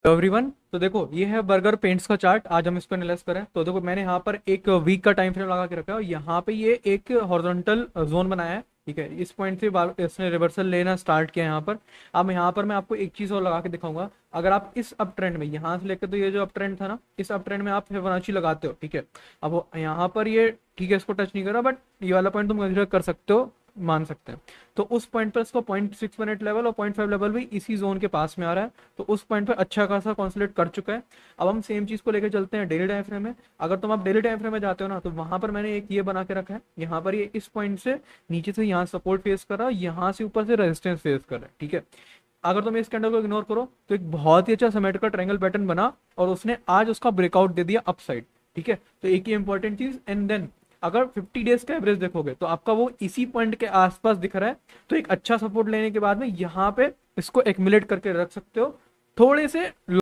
Everyone, तो देखो ये है बर्गर पेंट्स का चार्ट। आज हम इसको एनालाइज करें तो देखो मैंने यहाँ पर एक वीक का टाइम फ्रेम लगा के रखा है और यहाँ पे ये एक हॉरिजॉन्टल जोन बनाया है। ठीक है, इस पॉइंट से इसने रिवर्सल लेना स्टार्ट किया यहाँ पर। अब यहाँ पर मैं आपको एक चीज और लगा के दिखाऊंगा। अगर आप इस अप ट्रेंड में यहाँ से लेकर, तो ये जो अप ट्रेंड था ना, इस अप ट्रेंड में आप फिबोनाची लगाते हो, ठीक है। अब यहाँ पर ये, ठीक है, इसको टच नहीं करा, बट ये वाला पॉइंट तुम कंसिडर कर सकते हो, मान सकते हैं। तो उस पॉइंट पर इसको 0.618 लेवल और 0.5 लेवल भी इसी जोन के पास में आ रहा है। तो उस पॉइंट पे अच्छा खासा कॉन्सोलिडेट कर चुका है। अब हम सेम चीज को लेकर चलते हैं डेली टाइम फ्रेम में। अगर तुम आप डेली टाइम फ्रेम में जाते हो ना, तो वहां पर मैंने एक ये बना के रखा है। यहाँ पर ये इस पॉइंट से नीचे से यहाँ सपोर्ट फेस कर रहा है, यहाँ से ऊपर से रेजिस्टेंस फेस कर रहा है, ठीक है। अगर तुम इस कैंडल को इग्नोर करो तो एक बहुत ही अच्छा सिमेट्रिकल ट्रायंगल पैटर्न बना और उसने आज उसका ब्रेकआउट दे दिया अपसाइड, ठीक है। तो एक ही इंपॉर्टेंट चीज, एंड देन अगर 50 डेज का एवरेज देखोगे तो आपका वो इसी पॉइंट के आसपास दिख रहा है। तो एक अच्छा सपोर्ट लेने के बाद में यहाँ पे इसको एक्युमुलेट करके रख सकते हो थोड़े से